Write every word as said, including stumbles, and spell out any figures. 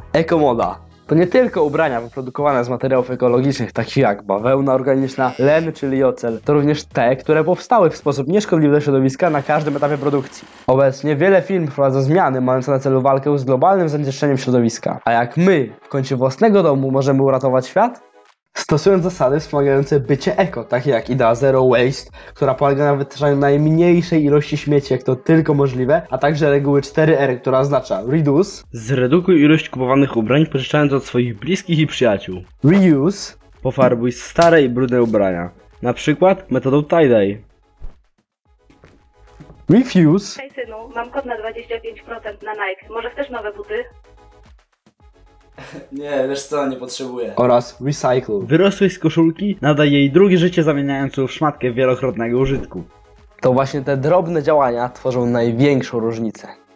Ekomoda to nie tylko ubrania wyprodukowane z materiałów ekologicznych, takich jak bawełna organiczna, len czy liocel, to również te, które powstały w sposób nieszkodliwy dla środowiska na każdym etapie produkcji. Obecnie wiele firm wprowadza zmiany mające na celu walkę z globalnym zanieczyszczeniem środowiska. A jak my w kącie własnego domu możemy uratować świat? Stosując zasady wspomagające bycie eko, takie jak idea Zero Waste, która polega na wytwarzaniu najmniejszej ilości śmieci, jak to tylko możliwe, a także reguły cztery R, która oznacza Reduce, Zredukuj ilość kupowanych ubrań, pożyczając od swoich bliskich i przyjaciół. Reuse, Pofarbuj stare i brudne ubrania. Na przykład metodą tie-dye. Refuse. Hej synu, mam kod na dwadzieścia pięć procent na Nike. Może chcesz nowe buty? Nie, wiesz co, nie potrzebuję. oraz Recycle. Wyrosłeś z koszulki, nadaj jej drugie życie, zamieniając ją w szmatkę wielokrotnego użytku. To właśnie te drobne działania tworzą największą różnicę.